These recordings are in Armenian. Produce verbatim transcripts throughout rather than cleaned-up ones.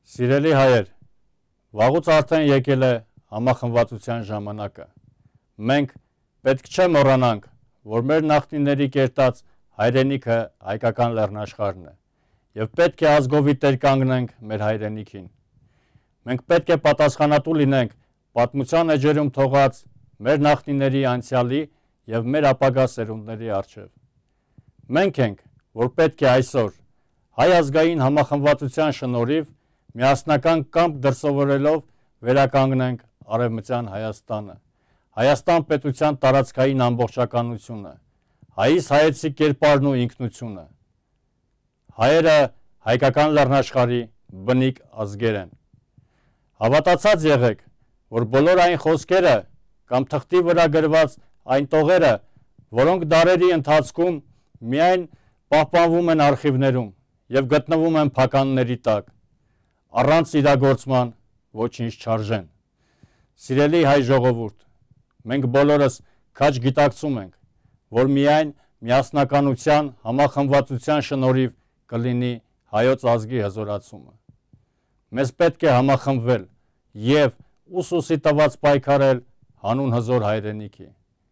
Սիրելի հայեր, վաղուց արդեն եկել է համախմբվածության ժամանակը։ Մենք պետք չէ մոռանանք, որ մեր նախնիների կերտած հայրենիքը հայկական լեռնաշխարհն է, եւ պետք է ազգովի տեր կանգնենք մեր հայրենիքին։ Մենք պետք է պատասխանատու լինենք պատմության էջերում թողած մեր նախնիների անցյալի եւ մեր ապագա սերունդների առջեւ։ Մենք ենք, որ պետք է այսօր հայ ազգային համախմբվածության շնորհիվ միասնական կամք դրսևորելով վերականգնենք Արևմտյան Հայաստանը, Հայաստան պետության տարածքային ամբողջականությունը, հայից հայեցի կերպարն ու ինքնությունը։ Հայերը հայկական լեռնաշխարհի բնիկ ազգեր են։ Հավատացած եղեք, որ բոլոր այն խոսքերը կամ թղթի վրա գրված այն տողերը, որոնք դարերի ընթացքում միայն պահպանվում են արխիվներում եւ գտնվում են փականների տակ, առանց իրագործման ոչինչ չարժեն։ Սիրելի հայ ժողովուրդ, մենք բոլորս քաջ գիտակցում ենք, որ միայն միասնականության, համախմբվածության շնորհիվ կլինի հայոց ազգի հզորացումը։ Մեզ պետք է համախմբվել եւ ուսուսի տված պայքարել հանուն հզոր հայրենիքի։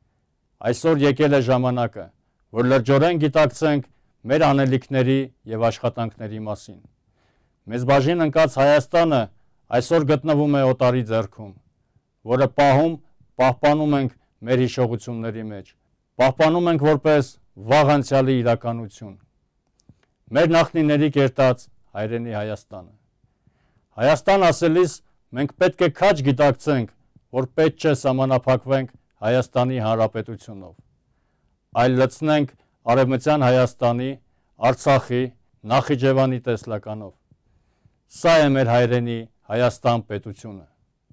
Այսօր եկել է ժամանակը, որ լրջորեն գիտակցենք մեր անելիքների եւ աշխատանքների մասին։ Մեզ բաժին ընկած Հայաստանը այսօր գտնվում է օտարի ձեռքում, որը պահում, պահպանում ենք մեր հիշողությունների մեջ, պահպանում ենք որպես վաղ անցյալի իրականություն։ Մեր նախնիների կերտած հայրենի Հայաստանը։ Հայաստան ասելիս մենք պետք է քաջ գիտակցենք, որ պետք չէ սահմանափակվենք Հայաստանի Հանրապետությունով, այլ լցնենք Արևմտյան Հայաստանի, Արցախի, Նախիջևանի տեսլականով։ Սա է մեր հայրենի Հայաստան պետությունը։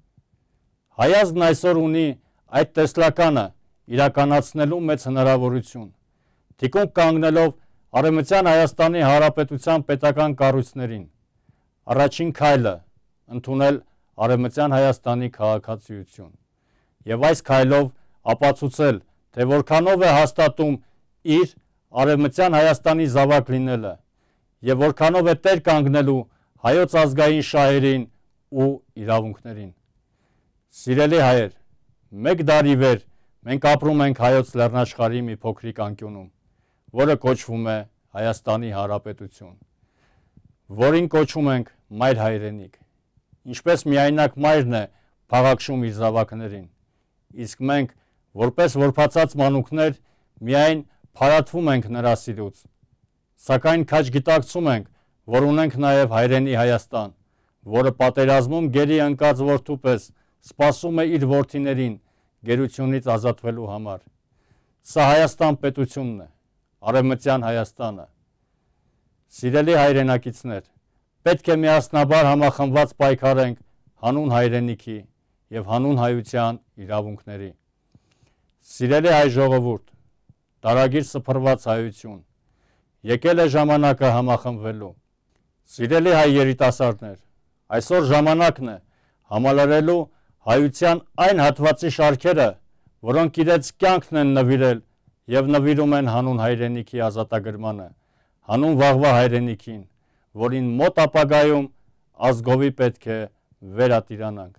Հայազգն այսօր ունի այդ տեսլականը իրականացնելու մեծ հնարավորություն, թիկունք կանգնելով Արևմտյան Հայաստանի Հանրապետության պետական կառույցներին։ Առաջին քայլը ընդունել Արևմտյան Հայաստանի քաղաքացիություն եւ այս քայլով ապացուցել, թե որքանով է հաստատում իր Արևմտյան Հայաստանի զավակ լինելը եւ որքանով է տեր կանգնելու հայոց ազգային շահերին ու իրավունքներին։ Սիրելի հայեր, մեկ դարի վեր մենք ապրում ենք հայոց լեռնաշխարհի մի փոքրիկ անկյունում, որը կոչվում է Հայաստանի Հանրապետություն, որին կոչում ենք մայր հայրենիք։ Ինչպես միայնակ մայրն է փաղաքշում իր զավակներին, իսկ մենք, որպես որբացած մանուկներ, միայն փարատվում ենք նրա սիրուց, սակայն քաջ գիտակցում ենք, որ ունենք նաև հայրենի Հայաստան, որը պատերազմում գերի ընկած որդու պես սպասում է իր որդիներին գերությունից ազատվելու համար։ Սա Հայաստան պետությունն է, Արևմտյան Հայաստանը։ Սիրելի հայրենակիցներ, պետք է միասնաբար համախմբված պայքարենք հանուն հայրենիքի եւ հանուն հայության իրավունքների։ Սիրելի հայ ժողովուրդ, տարագիր սփռված հայություն, եկել է ժամանակը համախմբվելու։ Սիրելի հայ երիտասարդներ, այսօր ժամանակն է համալրելու հայության այն հատվածի շարքերը, որոնք իրենց կյանքն են նվիրել եւ նվիրում են հանուն հայրենիքի ազատագրմանը, հանուն վաղվա հայրենիքին, որին մոտ ապագայում ազգովի պետք է վերատիրանանք։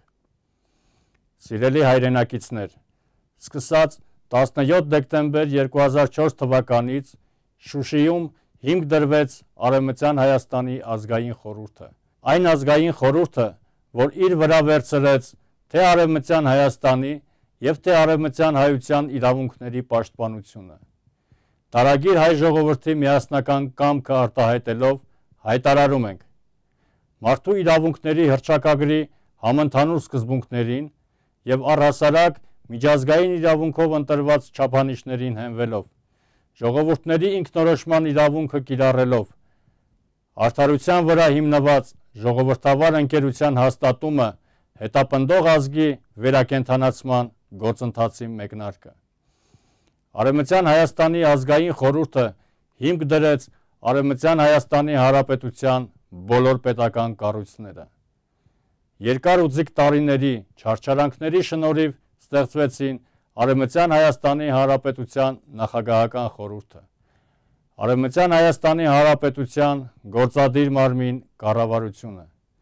Սիրելի հայրենակիցներ, սկսած տասնյոթ դեկտեմբեր երկու հազար չորս թվականից Շուշիում հիմք դրվեց Արևմտյան Հայաստանի ազգային խորհուրդը։ Այն ազգային խորհուրդը, որ իր վրա վերցրեց թե Արևմտյան Հայաստանի եւ թե Արևմտյան հայության իրավունքների պաշտպանությունը։ Տարագիր հայ ժողովրդի միասնական կամքը արտահայտելով հայտարարում ենք. մարդու իրավունքների հռչակագրի համընդհանուր սկզբունքներին եւ առհասարակ միջազգային իրավունքով ընտրված չափանիշներին հենվելով, ժողովուրդների ինքնորոշման իրավունքը կիրառելով, արդարության վրա հիմնված ժողովրդավար ընկերության հաստատումը հետապնդող ազգի վերակենդանացման գործընթացի մեկնարկը։ Արևմտյան Հայաստանի ազգային խորհուրդը հիմք դրեց Արևմտյան Հայաստանի Հանրապետության բոլոր պետական կառույցները։ Երկար ու ձիգ տարիների չարչարանքների շնորհիվ ստեղծվեցին Արևմտյան Հայաստանի Հանրապետության նախագահական խորհուրդը, Արևմտյան Հայաստանի Հանրապետության գործադիր մարմին կառավարությունը,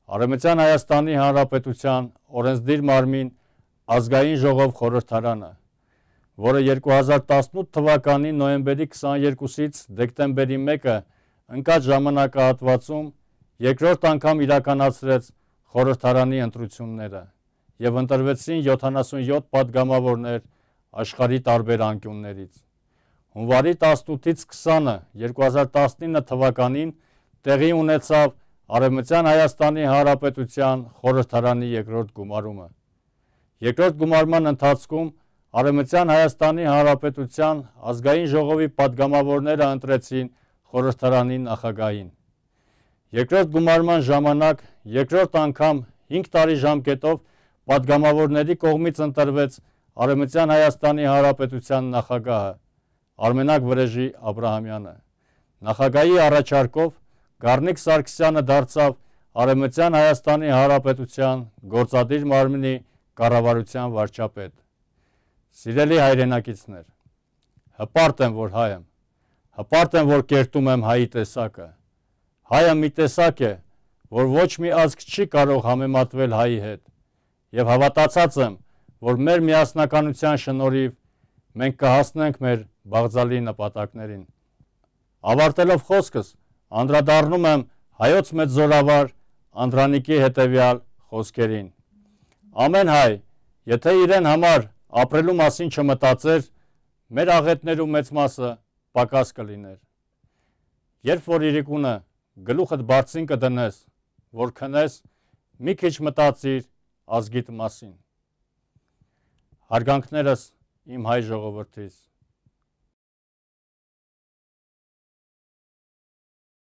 Արևմտյան Հայաստանի Հանրապետության օրենսդիր մարմին ազգային ժողով խորհրդարանը, որը երկու հազար տասնութ թվականի նոյեմբերի քսաներկուսից դեկտեմբերի մեկը ընկած ժամանակահատվածում երկրորդ անգամ իրականացրեց խորհրդարանի ընտրությունները և ընտրվեցին յոթանասունյոթ պատգամավորներ աշխարհի տարբեր անկյուններից։ Հունվարի տասնութից քսանը երկու հազար տասնինը թվականին տեղի ունեցավ Արևմտյան Հայաստանի Հանրապետության խորհրդարանի երկրորդ գումարումը։ Երկրորդ գումարման ընթացքում Արևմտյան Հայաստանի Հանրապետության ազգային ժողովի պատգամավորները ընտրեցին խորհրդարանի նախագահին։ Երկրորդ գումարման ժամանակ երկրորդ անգամ հինգ տարի ժամկետով պատգամավորների կողմից ընտրվեց Արևմտյան Հայաստանի Հանրապետության նախագահը Արմենակ Վրեժի Աբրահամյանը։ Նախագահի առաջարկով Գառնիկ Սարգսյանը դարձավ Արևմտյան Հայաստանի Հանրապետության գործադիր մարմնի կառավարության վարչապետ։ Սիրելի հայրենակիցներ, հպարտ եմ, որ հայ եմ, հպարտ եմ, որ կերտում եմ հայի տեսակը։ Հայը մի տեսակ է, որ ոչ մի ազգ չի կարող համեմատվել հայի հետ, և հավատացած եմ, որ մեր միասնականության շնորհիվ մենք կհասնենք մեր բաղձալի նպատակներին։ Ավարտելով խոսքս, անդրադառնում եմ հայոց մեծ զորավար Անդրանիկի հետևյալ խոսքերին. ամեն հայ, եթե իրեն համար ապրելու մասին չմտածեր, մեր աղետներու մեծ մասը պակաս կլիներ։ Երբ որ իրիկունը գլուխդ բարձին կդնես, որ քնես, մի քիչ մտածիր ազգիդ մասին։ Հարգանքներս իմ հայ ժողովրդից։